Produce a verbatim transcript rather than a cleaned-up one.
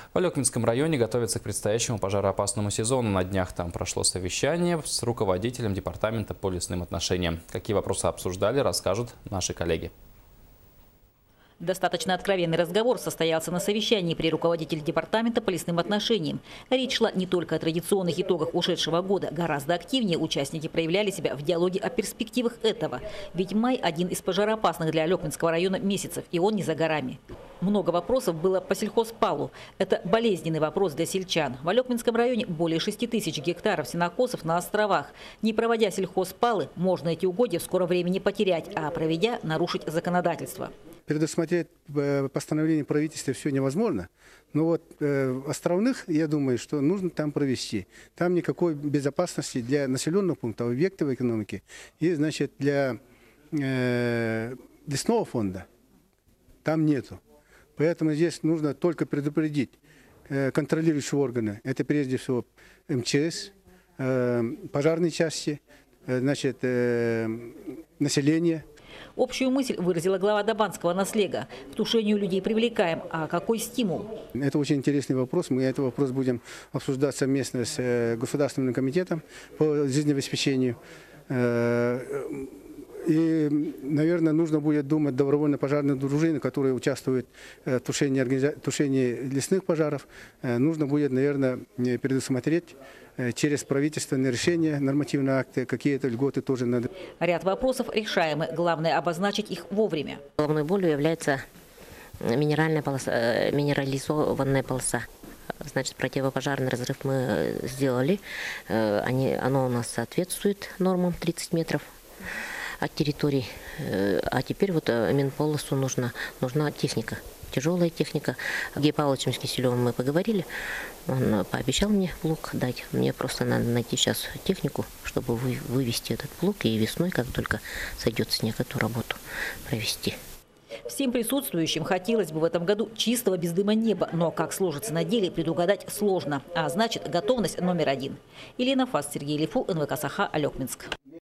В Алекминском районе готовятся к предстоящему пожароопасному сезону. На днях там прошло совещание с руководителем департамента по лесным отношениям. Какие вопросы обсуждали, расскажут наши коллеги. Достаточно откровенный разговор состоялся на совещании при руководителе департамента по лесным отношениям. Речь шла не только о традиционных итогах ушедшего года. Гораздо активнее участники проявляли себя в диалоге о перспективах этого. Ведь май – один из пожароопасных для Алекминского района месяцев, и он не за горами. Много вопросов было по сельхозпалу. Это болезненный вопрос для сельчан. В Алекминском районе более шести тысяч гектаров сенокосов на островах. Не проводя сельхозпалы, можно эти угодья в скором времени потерять, а проведя – нарушить законодательство. Предусмотреть постановление правительства все невозможно. Но вот э, островных, я думаю, что нужно там провести. Там никакой безопасности для населенных пунктов, объектов экономики и, значит, для э, лесного фонда там нету. Поэтому здесь нужно только предупредить э, контролирующие органы. Это прежде всего эм че эс, э, пожарные части, э, значит, э, население. Общую мысль выразила глава Дабанского наслега. К тушению людей привлекаем. А какой стимул? Это очень интересный вопрос. Мы этот вопрос будем обсуждать совместно с Государственным комитетом по жизнеобеспечению. И, наверное, нужно будет думать добровольно-пожарные дружины, которые участвуют в тушении, тушении лесных пожаров. Нужно будет, наверное, предусмотреть через правительственные решения, нормативные акты, какие-то льготы тоже надо. Ряд вопросов решаемы. Главное – обозначить их вовремя. Головной болью является минеральная полоса, минерализованная полоса. Значит, противопожарный разрыв мы сделали. Они, оно у нас соответствует нормам тридцать метров от территории. А теперь вот минполосу нужна, нужна техника. Тяжелая техника. С Геем Павловичем Киселевым мы поговорили. Он пообещал мне плуг дать. Мне просто надо найти сейчас технику, чтобы вывести этот плуг и весной, как только сойдет снег, эту работу провести. Всем присутствующим хотелось бы в этом году чистого без дыма неба. Но как сложится на деле, предугадать сложно. А значит, готовность номер один. Елена Фас, Сергей Лифу, эн вэ ка Саха, Алекминск.